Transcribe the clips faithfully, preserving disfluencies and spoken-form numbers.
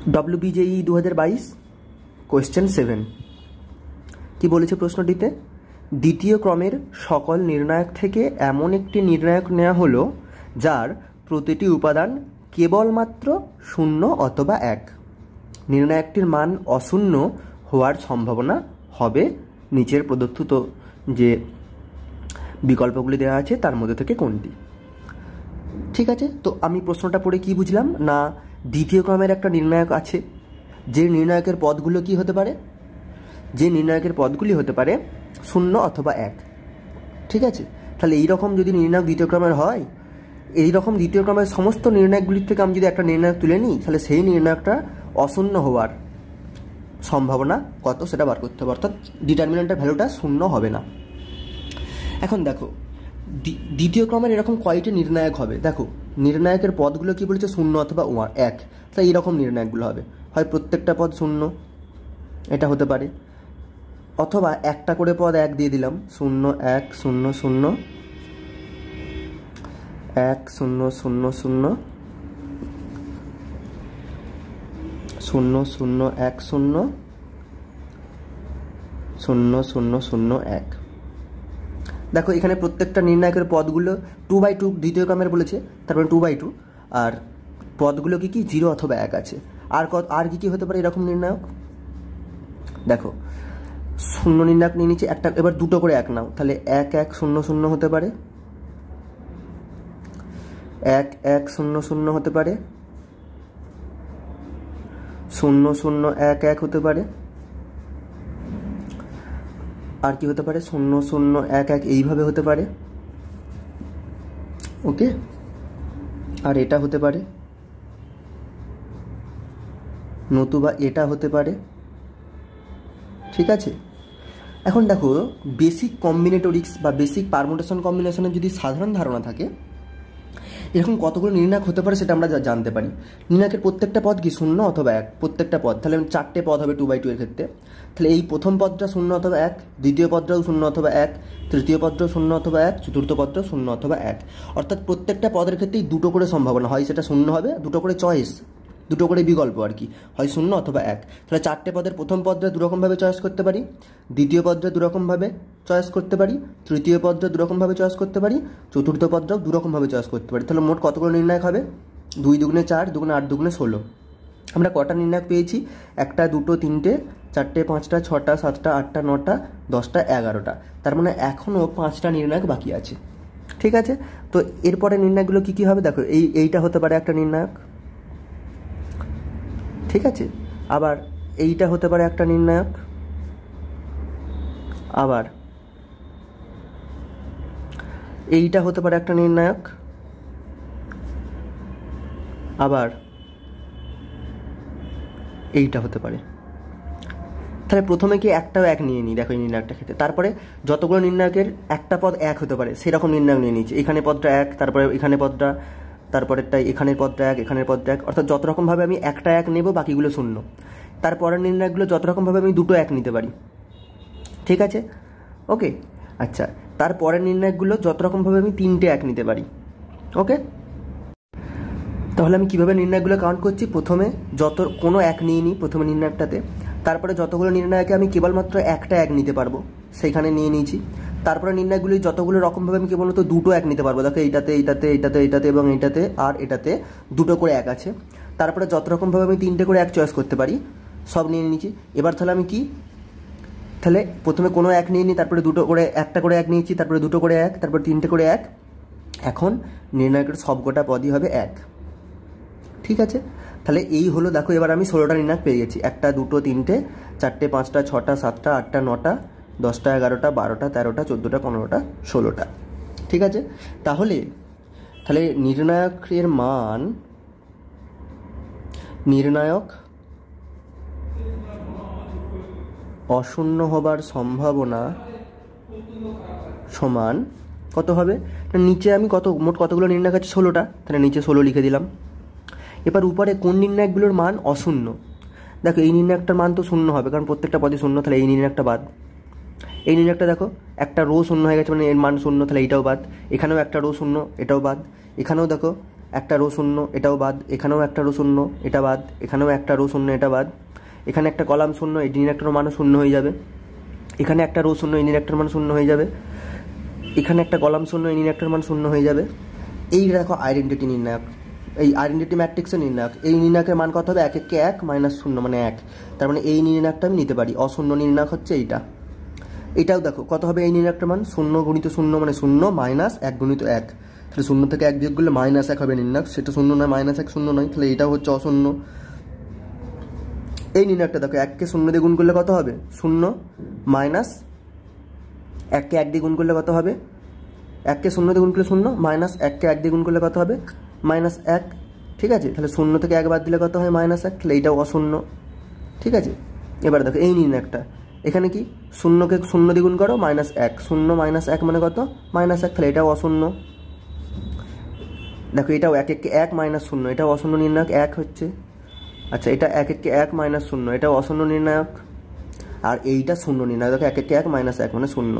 WBJEE দু হাজার বাইশ কোয়েশ্চেন সেভেন কি বলেছে প্রশ্নটিতে? দ্বিতীয় ক্রমের সকল নির্ণায়ক থেকে এমন একটি নির্ণায়ক নেওয়া হলো যার প্রতিটি উপাদান কেবলমাত্র শূন্য অথবা এক। নির্ণায়কটির মান অশূন্য হওয়ার সম্ভাবনা হবে নিচের প্রদত্ত যে বিকল্পগুলি দেওয়া আছে তার মধ্যে থেকে কোনটি? ঠিক আছে, তো আমি প্রশ্নটা পড়ে কি বুঝলাম না, দ্বিতীয় ক্রমের একটা নির্ণায়ক আছে, যে নির্ণায়কের পদগুলো কি হতে পারে, যে নির্ণায়কের পদগুলি হতে পারে শূন্য অথবা এক। ঠিক আছে, তাহলে এইরকম যদি নির্ণায়ক দ্বিতীয় ক্রমের হয়, এইরকম দ্বিতীয় ক্রমের সমস্ত নির্ণায়কগুলির থেকে আমি যদি একটা নির্ণায়ক তুলে নিই, তাহলে সেই নির্ণায়কটা অশূন্য হওয়ার সম্ভাবনা কত সেটা বার করতে হবে, অর্থাৎ ডিটারমিনেন্টের ভ্যালুটা শূন্য হবে না। এখন দেখো দ্বিতীয় ক্রমের এরকম কয়টি নির্ণায়ক হবে, দেখো নির্ণায়কের পদগুলো কি বলেছে শূন্য অথবা ওয়ান এক, তাই এরকম নির্ণায়কগুলো হবে, হয় প্রত্যেকটা পদ শূন্য এটা হতে পারে, অথবা একটা করে পদ এক দিয়ে দিলাম, শূন্য এক শূন্য শূন্য এক শূন্য শূন্য শূন্য শূন্য শূন্য এক শূন্য শূন্য শূন্য শূন্য এক। দেখো এখানে প্রত্যেকটা নির্ণায়কের পদগুলো টু বাই টু দ্বিতীয় ক্রমের বলেছে, তারপরে টু বাই টু, আর পদগুলো কি কি জিরো অথবা এক আছে। আর কত আর কি কি হতে পারে এরকম নির্ণায়ক? দেখো শূন্য নির্ণায়ক নিয়ে নিচ্ছে একটা, এবার দুটো করে এক নাও, তাহলে এক এক শূন্য শূন্য হতে পারে, এক এক শূন্য শূন্য হতে পারে, শূন্য শূন্য এক এক হতে পারে, আর কি হতে পারে শূন্য শূন্য এক এক এইভাবে হতে পারে। ওকে, আর এটা হতে পারে, নতুবা এটা হতে পারে। ঠিক আছে, এখন দেখো বেসিক কম্বিনেটরিক্স বা বেসিক পারমুটেশন কম্বিনেশনের যদি সাধারণ ধারণা থাকে এরকম কতগুলো নির্ণায়ক হতে পারে সেটা আমরা জানতে পারি। নির্ণায়কের প্রত্যেকটা পদ কি শূন্য অথবা এক, প্রত্যেকটা পদ, তাহলে চারটে পদ হবে টু বাই টু এর ক্ষেত্রে, তাহলে এই প্রথম পদটা শূন্য অথবা এক, দ্বিতীয় পদটাও শূন্য অথবা এক, তৃতীয় পদটাও শূন্য অথবা এক, চতুর্থ পদটাও শূন্য অথবা এক, অর্থাৎ প্রত্যেকটা পদের ক্ষেত্রেই দুটো করে সম্ভাবনা, হয় সেটা শূন্য হবে, দুটো করে চয়েস, দুটো করে বিকল্প আর কি, হয় শূন্য অথবা এক। তাহলে চারটে পদের প্রথম পদটা দুরকমভাবে চয়েস করতে পারি, দ্বিতীয় পদটা দুরকমভাবে চয়েস করতে পারি, তৃতীয় পদটা দুরকমভাবে চয়েস করতে পারি, চতুর্থ পদটাও দুরকমভাবে চয়েস করতে পারি। তাহলে মোট কতগুলো নির্ণায়ক হবে? দুই দুগুণে চার, দুগুণে আট, দুগুণে ষোলো। আমরা কটা নির্ণায়ক পেয়েছি? একটা, দুটো, তিনটে, চারটে, পাঁচটা, ছটা, সাতটা, আটটা, নটা, দশটা, এগারোটা। তার মানে এখনও পাঁচটা নির্ণায়ক বাকি আছে। ঠিক আছে, তো এরপরে নির্ণায়কগুলো কী কী হবে দেখো, এই এইটা হতে পারে একটা নির্ণায়ক। ঠিক আছে, আবার এইটা হতে পারে একটা নির্ণায়ক, আবার এইটা হতে পারে একটা নির্ণায়ক, আবার এইটা হতে পারে। তাহলে প্রথমে কি একটাও এক নিয়ে নিই, দেখো এই নির্ণায়কটা ক্ষেত্রে, তারপরে যতগুলো নির্ণায়কের একটা পদ এক হতে পারে সেরকম নির্ণায়ক নিয়ে নিচ্ছি। এখানে পদটা এক, তারপরে এখানে পদটা, তারপরেরটাই এখানের পদটা এক, এখানের পদটা এক, অর্থাৎ যত রকমভাবে আমি একটা এক নেব বাকিগুলো শূন্য। তারপরের নির্ণায়কগুলো যত রকমভাবে আমি দুটো এক নিতে পারি। ঠিক আছে, ওকে। আচ্ছা, তারপরের নির্ণায়কগুলো যত রকমভাবে আমি তিনটে এক নিতে পারি। ওকে, তাহলে আমি কীভাবে নির্ণায়কগুলো কাউন্ট করছি? প্রথমে যত কোনো এক নিয়ে নিই প্রথমে নির্ণায়কটাতে, তারপরে যতগুলো নির্ণায়কে আমি কেবলমাত্র একটা এক নিতে পারবো সেইখানে নিয়ে নিয়েছি। তারপরে নির্ণায়কগুলি যতগুলো রকমভাবে আমি কেবলমাত্র দুটো এক নিতে পারবো, দেখো এইটাতে এইটাতে এইটাতে এইটাতে এবং এইটাতে আর এটাতে দুটো করে এক আছে। তারপরে যত রকমভাবে আমি তিনটে করে এক চয়েস করতে পারি সব নিয়ে নিয়েছি। এবার তাহলে আমি কি, তাহলে প্রথমে কোনো এক নিয়ে নিই, তারপরে দুটো করে একটা করে এক নিয়েছি, তারপরে দুটো করে এক, তারপরে তিনটে করে এক। এখন নির্ণায়কের সবকটা পদই হবে এক। ঠিক আছে, তাহলে এই হলো, দেখো এবার আমি ষোলোটা নির্ণায়ক পেয়ে গেছি, একটা, দুটো, তিনটে, চারটে, পাঁচটা, ছটা, সাতটা, আটটা, নটা, দশটা, এগারোটা, বারোটা, তেরোটা, চোদ্দোটা, পনেরোটা, ষোলোটা। ঠিক আছে, তাহলে তাহলে নির্ণায়কের মান, নির্ণায়ক অশূন্য হবার সম্ভাবনা সমান কত হবে? নিচে আমি কত মোট কতগুলো নির্ণায়ক আছে? ষোলোটা, তাহলে নিচে ষোলো লিখে দিলাম। এবার উপরে কোন নির্ণায়কগুলোর মান অশূন্য? দেখো এই নির্ণায়কটার মান তো শূন্য হবে, কারণ প্রত্যেকটা পদই শূন্য, তাহলে এই নির্ণায়কটা বাদ। এই নির্ণায়কটা দেখো একটা রো শূন্য হয়ে গেছে, মানে এর মান শূন্য, তাহলে এইটাও বাদ। এখানেও একটা রো শূন্য, এটাও বাদ। এখানেও দেখো একটা রো শূন্য, এটাও বাদ, এখানেও একটা রো শূন্য, এটা বাদ, এখানেও একটা রো শূন্য, এটা বাদ, এখানে একটা কলাম শূন্য, এই নির্ণায়কটার মানও শূন্য হয়ে যাবে, এখানে একটা রো শূন্য, এই নির্ণায়কটার মান শূন্য হয়ে যাবে, এখানে একটা কলাম শূন্য, এই নির্ণায়কটার মান শূন্য হয়ে যাবে। এই দেখো আইডেন্টিটি নির্ণায়ক, এই আইডেন্টিটি ম্যাট্রিক্সের নির্ণায়ক, এই নির্ণায়কের মান কত হবে? এক একে এক মাইনাস শূন্য মানে এক, তার মানে এই নির্ণায়কটা আমি নিতে পারি। অশূন্য নির্ণায়ক হচ্ছে এইটা। এটাও দেখো কত হবে এই নির্ণায়কটার মান? শূন্য গুণিত শূন্য মানে শূন্য মাইনাস এক গুণিত এক, তাহলে শূন্য থেকে এক বিয়োগ করলে মাইনাস এক হবে নির্ণায়ক, সেটা শূন্য নয়, মাইনাস এক শূন্য নয়, তাহলে এটাও হচ্ছে অশূন্য। এই নির্ণায়কটা দেখো এককে শূন্য দিয়ে গুণ করলে কত হবে? শূন্য মাইনাস এককে এক দিয়ে গুণ করলে কত হবে? এককে শূন্য দিয়ে গুণ করলে শূন্য, মাইনাস এককে এক দিয়ে গুণ করলে কত হবে? মাইনাস এক। ঠিক আছে, তাহলে শূন্য থেকে এক বাদ দিলে কত হয়? মাইনাস এক, তাহলে এইটাও অশূন্য। ঠিক আছে, এবার দেখো এই নির্ণায়কটা, এখানে কি শূন্যকে শূন্য দিয়ে গুণ করো, মাইনাস এক, শূন্য মাইনাস এক মানে কত? মাইনাস এক, তাহলে এটাও অশূন্য। দেখো এটাও এক একে এক মাইনাস শূন্য, এটাও অশূন্য নির্ণায়ক এক হচ্ছে। আচ্ছা, এটা এক একে এক মাইনাস শূন্য, এটাও অশূন্য নির্ণায়ক, আর এইটা শূন্য নির্ণায়ক। দেখো এক একে এক মাইনাস এক মানে শূন্য।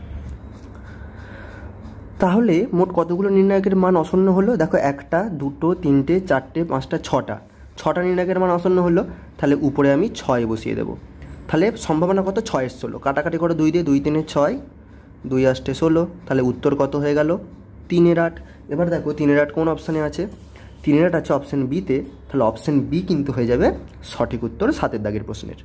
তাহলে মোট কতগুলো নির্ণায়কের মান অশূন্য হলো? দেখো একটা, দুটো, তিনটে, চারটে, পাঁচটা, ছটা, ছটা নির্ণায়কের মান অশূন্য হলো। তাহলে উপরে আমি ছয় বসিয়ে দেবো। তাহলে সম্ভাবনা কত? ছয়ের ষোলো, কাটাকাটি করে দুই দিয়ে, দুই তিনে ছয়, দুই আষ্টে ষোলো, তাহলে উত্তর কত হয়ে গেল? তিনের আট। এবার দেখো তিনের আট কোন অপশানে আছে? তিনের আট আছে অপশান বিতে, তাহলে অপশান বি কিন্তু হয়ে যাবে সঠিক উত্তর সাতের দাগের প্রশ্নের।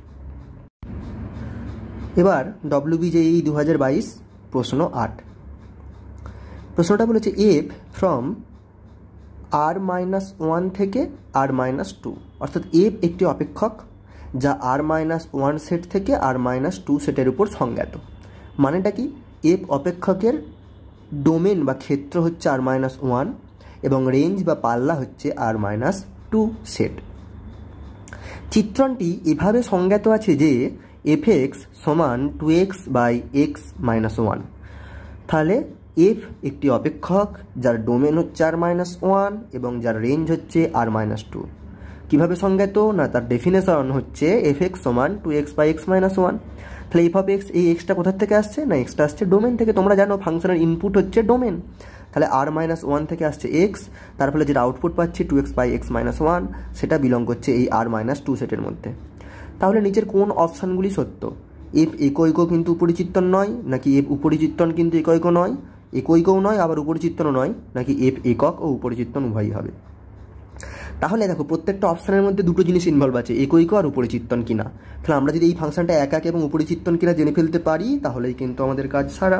এবার ডব্লিউবিজেই দু হাজার বাইশ প্রশ্ন আট। প্রশ্নটা বলেছে f from R minus one থেকে আর মাইনাস টু, অর্থাৎ এফ একটি অপেক্ষক যা আর মাইনাস ওয়ান সেট থেকে আর মাইনাস টু সেটের উপর সংজ্ঞাত। মানেটা কি? এফ অপেক্ষকের ডোমেন বা ক্ষেত্র হচ্ছে আর মাইনাস ওয়ান এবং রেঞ্জ বা পাল্লা হচ্ছে আর মাইনাস টু সেট। চিত্রণটি এভাবে সংজ্ঞাত আছে যে এফ এক্স সমান two x by x minus one. তাহলে এফ একটি অপেক্ষক যার ডোমেন হচ্ছে আর মাইনাস ওয়ান এবং যার রেঞ্জ হচ্ছে আর মাইনাস টু। কীভাবে সংজ্ঞাত? না, তার ডেফিনেশন হচ্ছে এফ এক্স সমান two x by x minus one. তাহলে এফ অফ এক্স, এই এক্সটা কোথার থেকে আসছে? না, এক্সটা আসছে ডোমেন থেকে। তোমরা জানো ফাংশনের ইনপুট হচ্ছে ডোমেন, তাহলে আর মাইনাস ওয়ান থেকে আসছে এক্স, তার ফলে যেটা আউটপুট পাচ্ছি two x by x minus one, সেটা বিলং করছে এই আর মাইনাস টু সেটের মধ্যে। তাহলে নিচের কোন অপশানগুলি সত্য? এফ একৈক কিন্তু উপরিচিত্তন নয়, নাকি এফ উপরিচিত্তন কিন্তু একৈক নয়, একৈকও নয় আবার উপরিচিত্তনও নয়, নাকি এফ একক ও উপরিচিত্তন উভয়ই হবে? তাহলে দেখো প্রত্যেকটা অপশানের মধ্যে দুটো জিনিস ইনভলভ আছে, একৈক আর উপরিচিত্তন কিনা। তাহলে আমরা যদি এই ফাংশনটা এক এক এবং উপরিচিত্তন কিনা জেনে ফেলতে পারি তাহলেই কিন্তু আমাদের কাজ সারা।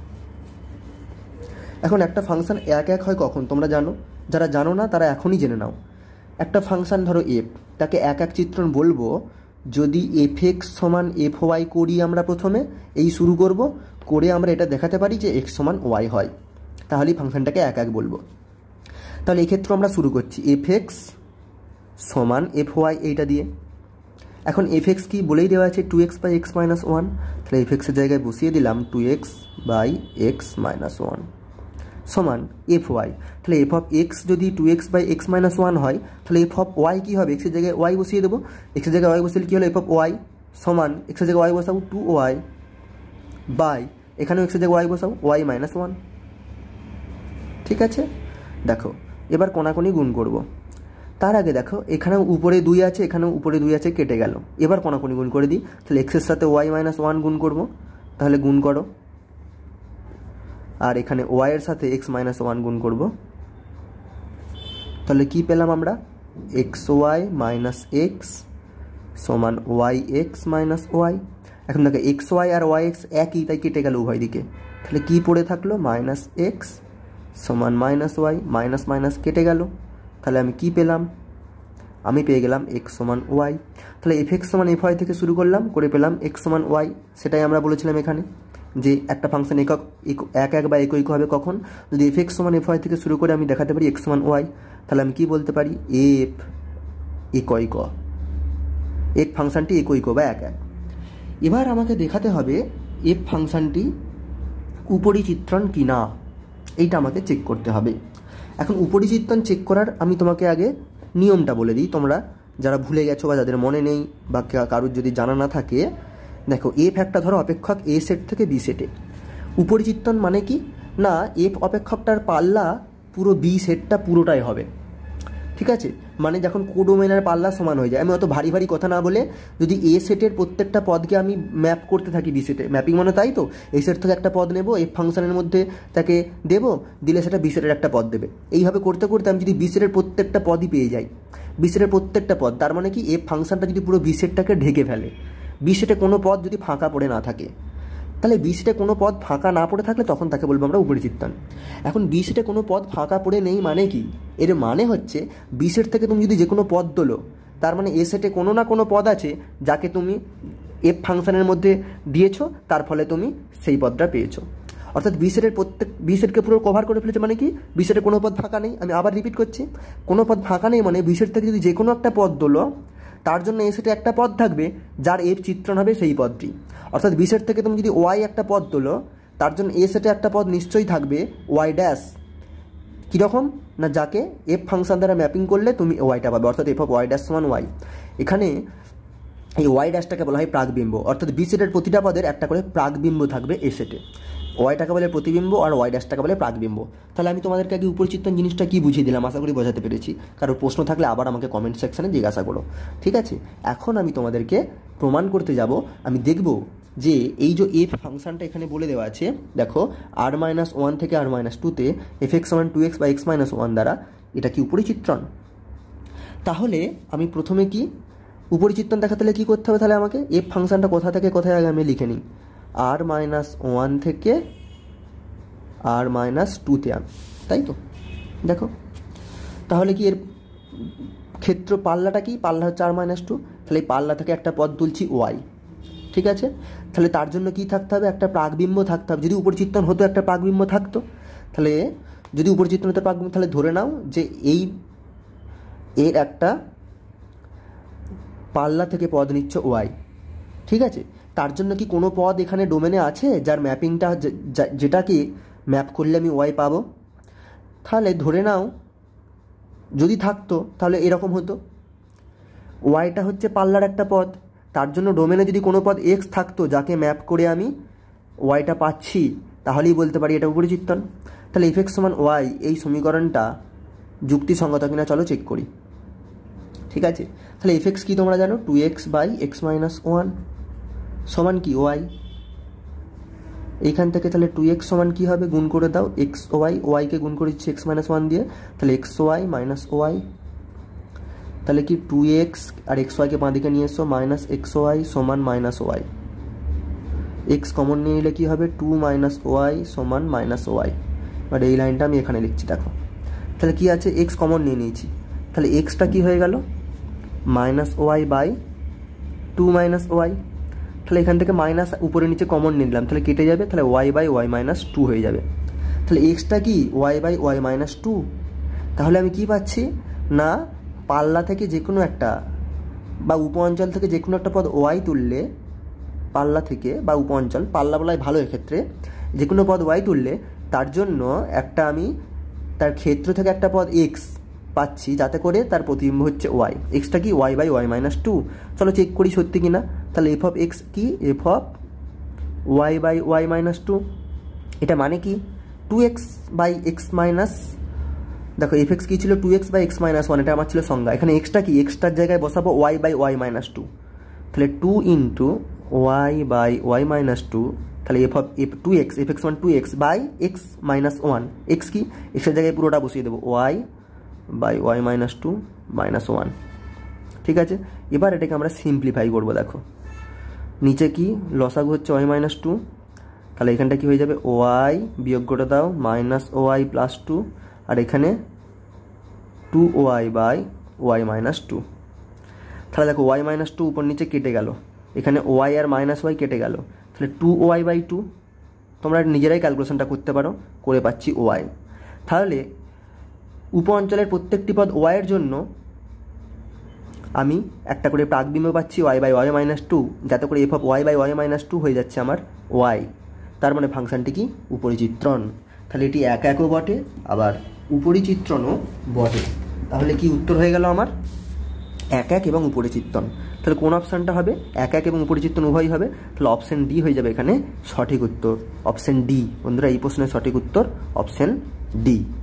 এখন একটা ফাংশন এক এক হয় কখন তোমরা জানো? যারা জানো না তারা এখনই জেনে নাও। একটা ফাংশন ধরো এফ, তাকে এক এক চিত্রণ বলবো যদি এফ এক্স সমান এফ ওয়াই করি। আমরা প্রথমে এই শুরু করব, করে আমরা এটা দেখাতে পারি যে এক্স সমান ওয়াই হয়, তাহলেই ফাংশনটাকে এক এক বলবো। তাহলে এই ক্ষেত্রে আমরা শুরু করছি এফ এক্স সমান এফ ওয়াই এইটা দিয়ে। এখন এফ এক্স কি বলেই দেওয়া আছে two x by x minus one, তাহলে এফ এক্সের জায়গায় বসিয়ে দিলাম two x by x minus one সমান এফ ওয়াই। তাহলে এফ অফ এক্স যদি two x by x minus one হয়, তাহলে এফ অফ ওয়াই কী হবে? এক্সের জায়গায় ওয়াই বসিয়ে দেবো। এক্সের জায়গায় ওয়াই বসিয়ে কী হলো? এফ অফ ওয়াই সমান এক্সের জায়গায় ওয়াই বসাবো টু ওয়াই বাই, এখানেও এক্সের জায়গায় ওয়াই বসাবো ওয়াই মাইনাস ওয়ান। ঠিক আছে, দেখো এবার কোনাকুনি গুণ করব। তার আগে দেখো এখানেও উপরে দুই আছে, এখানেও উপরে দুই আছে, কেটে গেল। এবার কোনাকুনি গুণ করে দিই, তাহলে এক্সের সাথে ওয়াই মাইনাস ওয়ান গুণ করবো, তাহলে গুণ করো। আর এখানে ওয়াইয়ের সাথে এক্স মাইনাস ওয়ান গুণ করব, তাহলে কি পেলাম আমরা? এক্স ওয়াই মাইনাস এক্স সমান ওয়াই এক্স মাইনাস ওয়াই। এখন দেখো এক্স ওয়াই আর ওয়াই এক্স একই, তাই কেটে গেল উভয় দিকে। তাহলে কি পড়ে থাকলো? মাইনাস এক্স সমান মাইনাস ওয়াই, মাইনাস মাইনাস কেটে গেল। তাহলে আমি কি পেলাম? আমি পেয়ে গেলাম এক্স সমান ওয়াই। তাহলে এফ এক্স সমান এফ ওয়াই থেকে শুরু করলাম, করে পেলাম এক্স সমান ওয়াই। সেটাই আমরা বলেছিলাম এখানে যে একটা ফাংশন একক এক এক বা একৈক হবে কখন? যদি এফ এক্স সমান এফ ওয়াই থেকে শুরু করে আমি দেখাতে পারি এক্স সমান ওয়াই, তাহলে আমি কি বলতে পারি? এফ একৈক, এফ ফাংশনটি একৈক বা এক এক। এবার আমাকে দেখাতে হবে এফ ফাংশনটি উপরিচিত্রণ কি না, এইটা আমাকে চেক করতে হবে। এখন উপরিচিত্রণ চেক করার আমি তোমাকে আগে নিয়মটা বলে দিই, তোমরা যারা ভুলে গেছো বা যাদের মনে নেই বা কারোর যদি জানা না থাকে। দেখো এফ একটা ধরো অপেক্ষক এ সেট থেকে বি সেটে। উপরিচিত্রণ মানে কি? না, এফ অপেক্ষকটার পাল্লা পুরো বি সেটটা পুরোটাই হবে। ঠিক আছে, মানে যখন কোডোমেন আর পাল্লা সমান হয়ে যায়, আমি অত ভারী ভারী কথা না বলে যদি এ সেটের প্রত্যেকটা পদকে আমি ম্যাপ করতে থাকি বি সেটে, ম্যাপিং মানে তাই তো, এই সেট থেকে একটা পদ নেব, এফ ফাংশনের মধ্যে তাকে দেবো, দিলে সেটা বি সেটের একটা পদ দেবে। এইভাবে করতে করতে আমি যদি বি সেটের প্রত্যেকটা পদই পেয়ে যাই, বি সেটের প্রত্যেকটা পদ, তার মানে কি এফ ফাংশনটা যদি পুরো বি সেটটাকে ঢেকে ফেলে, বি সেটে কোনো পদ যদি ফাঁকা পড়ে না থাকে, তাহলে বি সেটে কোনো পদ ফাঁকা না পড়ে থাকলে তখন তাকে বলবো আমরা উপরিচিত্রান। এখন বি সেটে কোনো পদ ফাঁকা পড়ে নেই মানে কি, এর মানে হচ্ছে বি সেট থেকে তুমি যদি যে কোনো পদ তোলো, তার মানে এ সেটে কোনো না কোনো পদ আছে যাকে তুমি এফ ফাংশনের মধ্যে দিয়েছো, তার ফলে তুমি সেই পদটা পেয়েছো। অর্থাৎ বি সেটের প্রত্যেক বি সেটকে পুরো কভার করে ফেলেছে, মানে কি বি সেটে কোনো পদ ফাঁকা নেই। আমি আবার রিপিট করছি, কোনো পদ ফাঁকা নেই মানে বি সেট থেকে যদি যে কোনো একটা পদ তোলো, তার জন্য এ সেটে একটা পদ থাকবে যার এফ চিত্রণ হবে সেই পদটি। অর্থাৎ বি সেট থেকে তুমি যদি ওয়াই একটা পদ তোলো, তার জন্য এ সেটে একটা পদ নিশ্চয়ই থাকবে ওয়াই ড্যাশ। কীরকম না, যাকে এফ ফাংশন দ্বারা ম্যাপিং করলে তুমি ওয়াইটা পাবে, অর্থাৎ এফ অফ ওয়াই ড্যাশ সমান ওয়াই। এখানে এই ওয়াই ড্যাশটাকে বলা হয় প্রাকবিম্ব, অর্থাৎ বি সেটের প্রতিটা পদের একটা করে প্রাকবিম্ব থাকবে এ সেটে। ওয়াইটাকে বলে প্রতিবিম্ব আর ওয়াই ড্যাশটাকে বলে প্রাকবিম্ব। তাহলে আমি তোমাদেরকে আগে উপরিচিত্রান জিনিসটা কী বুঝিয়ে দিলাম, আশা করি বোঝাতে পেরেছি। কারো প্রশ্ন থাকলে আবার আমাকে কমেন্ট সেকশানে জিজ্ঞাসা করো। ঠিক আছে, এখন আমি তোমাদেরকে প্রমাণ করতে যাব। আমি দেখব যে এই যে এফ ফাংশনটা এখানে বলে দেওয়া আছে, দেখো আর মাইনাস ওয়ান থেকে আর মাইনাস টুতে এফ এক্স সমান টু এক্স বা এক্স মাইনাস ওয়ান দ্বারা এটা কি উপরিচিত্রান। তাহলে আমি প্রথমে কি উপরিচিত্রান দেখাতে হলে কী করতে হবে, তাহলে আমাকে এফ ফাংশনটা কোথা থেকে কোথায় আগে আমি লিখে নিই, আর মাইনাস ওয়ান থেকে আর মাইনাস টুতে আমি, তাই তো। দেখো তাহলে কি এর ক্ষেত্র পাল্লাটা কি, পাল্লা হচ্ছে আর মাইনাস টু, তাহলে এই পাল্লা থেকে একটা পদ তুলছি ওয়াই। ঠিক আছে, তাহলে তার জন্য কি থাকতে হবে, একটা প্রাকবিম্ব থাকতে হবে। যদি উপরিচিত্রান হতো একটা প্রাকবিম্ব থাকতো, তাহলে যদি উপরিচিত্রান হতো প্রাকবিম্ব, তাহলে ধরে নাও যে এই এর একটা পাল্লা থেকে পদ নিচ্ছ ওয়াই। ঠিক আছে, তার জন্য কি কোনো পদ এখানে ডোমেনে আছে যার ম্যাপিংটা যেটাকে ম্যাপ করলে আমি ওয়াই পাবো। তাহলে ধরে নাও যদি থাকতো তাহলে এরকম হতো, ওয়াইটা হচ্ছে পাল্লার একটা পদ, তার জন্য ডোমেনে যদি কোনো পদ এক্স থাকতো যাকে ম্যাপ করে আমি ওয়াইটা পাচ্ছি, তাহলেই বলতে পারি এটা উপরিচিত্রান। তাহলে এফ এক্স সমান ওয়াই এই সমীকরণটা যুক্তিসঙ্গত কিনা চলো চেক করি। ঠিক আছে, তাহলে এফ এক্স কী তোমরা জানো, two x by x minus one সমান কি ওয়াই। এইখান থেকে তাহলে টু এক্স সমান কী হবে, গুণ করে দাও এক্স ওয়াই, ওয়াইকে গুণ করে দিচ্ছি এক্স মাইনাস ওয়ান দিয়ে, তাহলে এক্স ওয়াই মাইনাস ওয়াই। তাহলে কি টু এক্স আর এক্স ওয়াইকে বাঁ দিকে নিয়ে এসো, মাইনাস এক্স ওয়াই সমান মাইনাস ওয়াই। এক্স কমন নিয়ে নিলে কী হবে, টু মাইনাস ওয়াই সমান মাইনাস ওয়াই। বাট এই লাইনটা আমি এখানে লিখছি, দেখো তাহলে কি আছে, এক্স কমন নিয়ে নিয়েছি, তাহলে এক্সটা কী হয়ে গেল, minus y by two minus y. তাহলে এখান থেকে মাইনাস উপরে নিচে কমন নিলাম, তাহলে কেটে যাবে, তাহলে y by y minus two হয়ে যাবে। তাহলে এক্সটা কি y by y minus two. তাহলে আমি কি পাচ্ছি না, পাল্লা থেকে যে কোনো একটা বা উপ অঞ্চল থেকে যে কোনো একটা পদ ওয়াই তুললে, পাল্লা থেকে বা উপ অঞ্চল, পাল্লা বলাই ভালো এক্ষেত্রে, যে কোনো পদ ওয়াই তুললে তার জন্য একটা আমি তার ক্ষেত্র থেকে একটা পদ এক্স পাচ্ছি, যাতে করে তার প্রতিবিম্ব হচ্ছে ওয়াই। এক্সটা কি y by y minus two. চলো চেক করি সত্যি কিনা। তাহলে এফ অফ এক্স কি, f of y by y minus two. এটা মানে কি, two x by x minus, দেখো এফ এক্স কী ছিল, two x by x minus one, এটা আমার ছিল সংজ্ঞা। এখানে এক্সটা কি, এক্সটার জায়গায় বসাবো y by y minus two, তাহলে two into y by y minus two, তাহলে f of f two x, f x one two x by x minus one. X কি, এক্সের জায়গায় পুরোটা বসিয়ে দেবো y by y minus two minus one. ঠিক আছে, এবার এটাকে আমরা সিম্পলিফাই করবো। দেখো নিচে কি লসাগু হচ্ছে ওয়াই মাইনাস টু, তাহলে এখানটা কি হয়ে যাবে, ওয়াই বিয়োগ করে দাও মাইনাস ওয়াই প্লাস টু, আর এখানে two y by y minus two. তাহলে দেখো ওয়াই মাইনাস টু উপর নিচে কেটে গেল, এখানে ওয়াই আর মাইনাস ওয়াই কেটে গেল, তাহলে টু ওয়াই বাই টু। তোমরা নিজেরাই ক্যালকুলেশনটা করতে পারো, করে পাচ্ছি ওয়াই। তাহলে উপ অঞ্চলের প্রত্যেকটি পদ ওয়াইয়ের জন্য আমি একটা করে প্রাকবিম্ব পাচ্ছি y by y minus two, যাতে করে f of y by y minus two হয়ে যাচ্ছে আমার ওয়াই। তার মানে ফাংশনটি কি, উপরিচিত্রণ। তাহলে এটি এক একও বটে, আবার উপরিচিত্রণও বটে। তাহলে কি উত্তর হয়ে গেল আমার, এক এক এবং উপরিচিত্রণ। তাহলে কোন অপশানটা হবে, এক এক এবং উপরিচিত্রণ উভয়ই হবে, তাহলে অপশান ডি হয়ে যাবে এখানে সঠিক উত্তর। অপশান ডি বন্ধুরা, এই প্রশ্নের সঠিক উত্তর অপশান ডি।